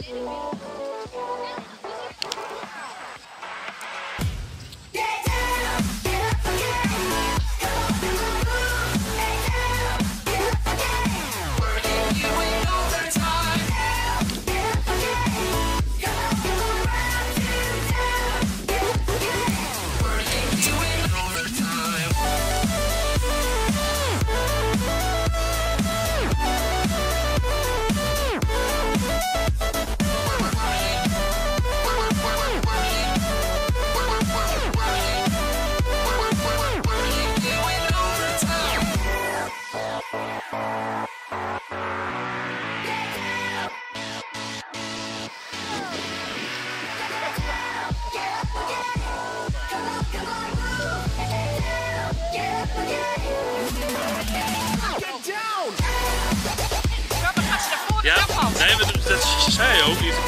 Ja, nee, dat zei je ook niet.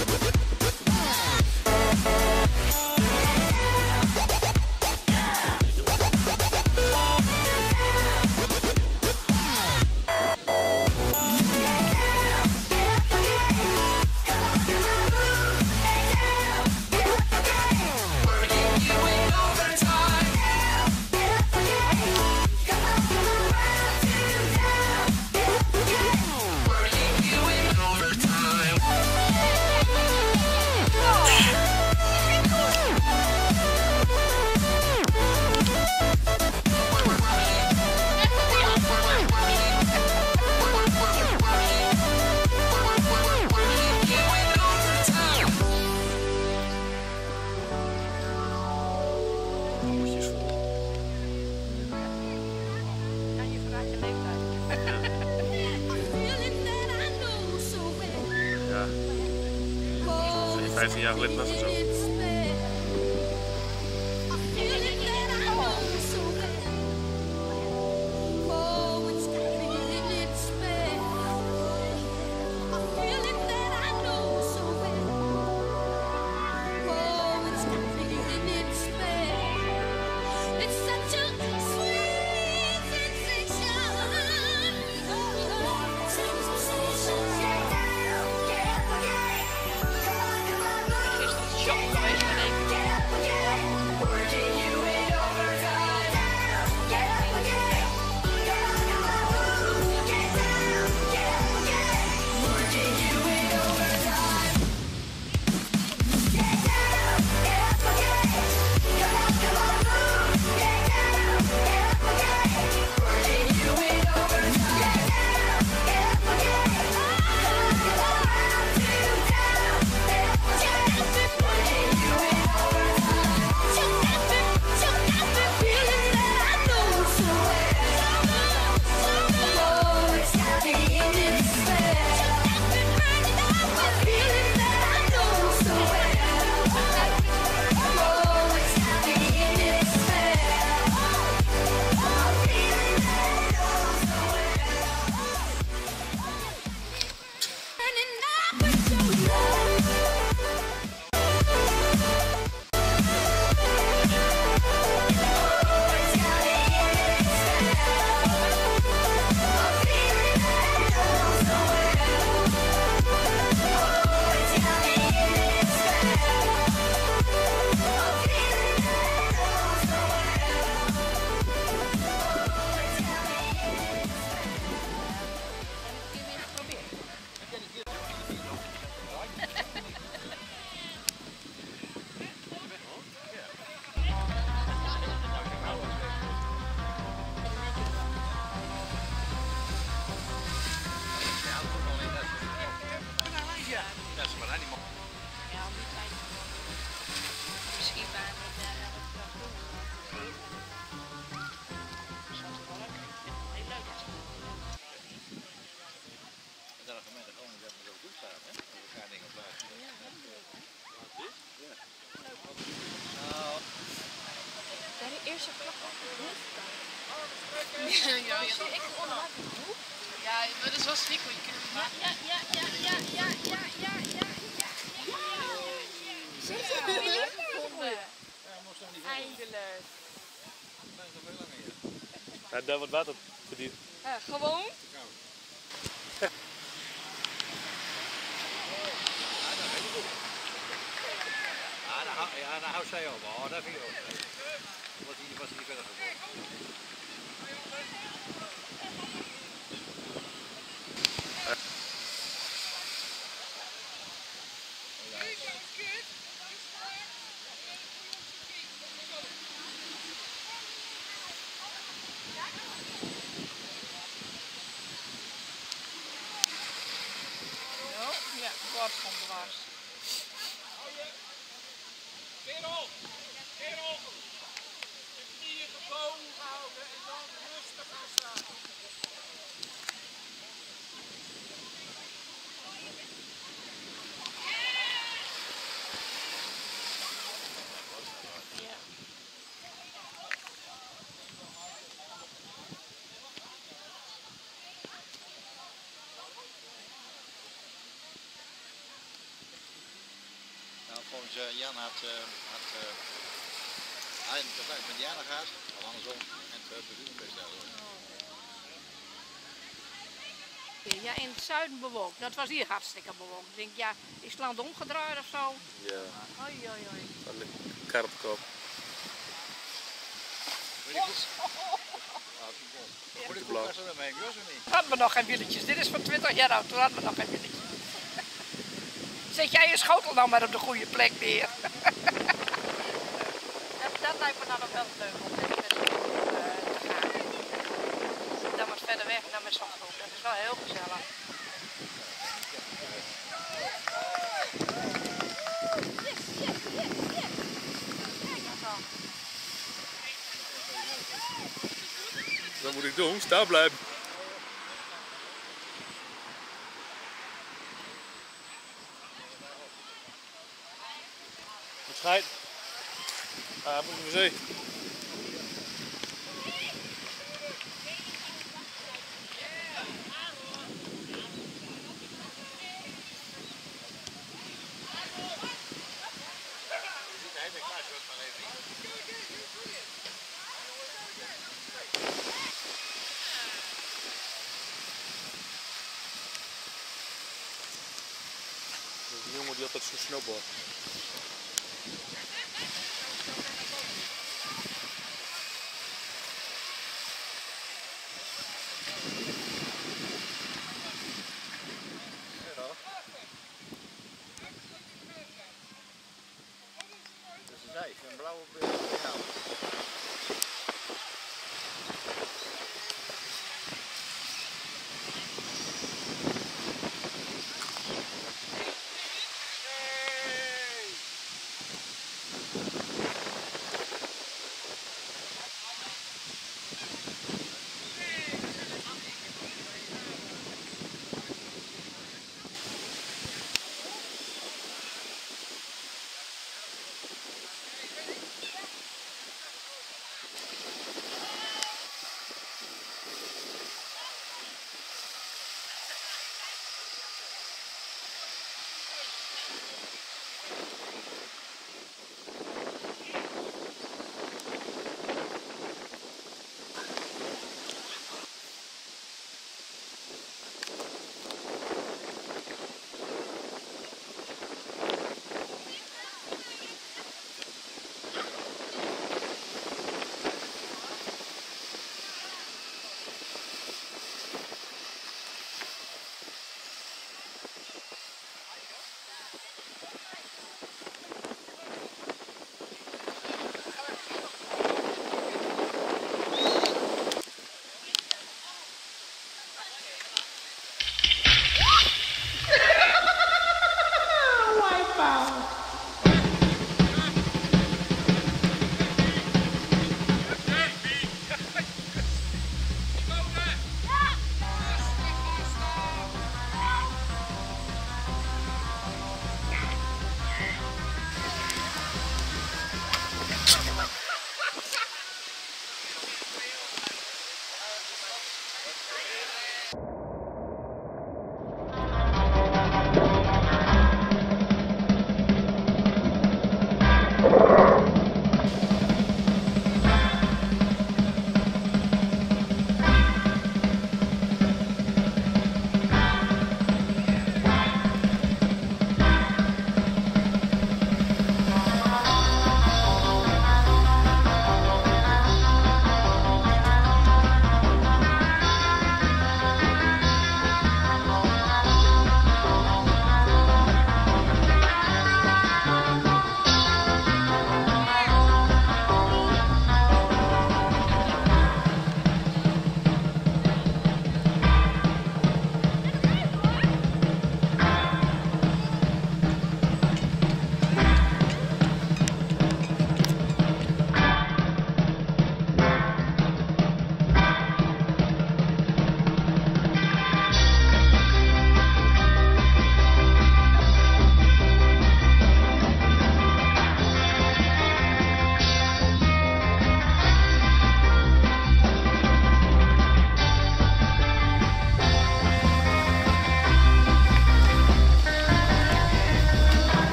Ja. 15 jaar geleden was het zo. Eerste klap op de hoek. Ja, maar dat is wel snikkel. Je kunt het maken. Eindelijk. Ja, daar wordt water verdiend. Gewoon. zei je al, oh, dat vind ik ook. Was hij niet verder gekomen. Ja, wat van bewaard. Kerel! Kerel! De knieën gebogen houden en dan rustig gaan staan. Ja. Nou, volgens Jan had hij in contact met Jana gehad, of andersom, en het bezoek bestellen. Ja, in het zuiden bewolkt. Dat was hier hartstikke bewolkt. Ik denk, ja, is het land omgedraaid of zo? Ja, Oei, oei, oei. van de karpkop. Moet ik ook best wel mee, Jos of niet? Toen hadden we nog geen wieltjes. Dit is van 20 jaar oud. Toen hadden we nog geen wieltjes. Zet jij je schotel dan maar op de goede plek neer. Dat lijkt me dan nog wel leuk om met te gaan. Dan wat verder weg dan met zo'n groep. Dat is wel heel gezellig. Wat moet ik doen? Staan blijven. Het schijt. Ah, moet ik maar zien. Dat is een jongen die altijd zo snowboard. Dus ze zei, ik vind blauwe beelden.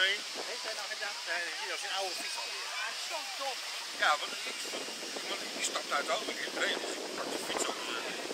doorheen. Heeft hij nou gedaan? Nee, dat is een oude fiets alweer. Hij is zo dom. Ja, want die stapt uit de auto, die traint, dus die pakt de fiets op.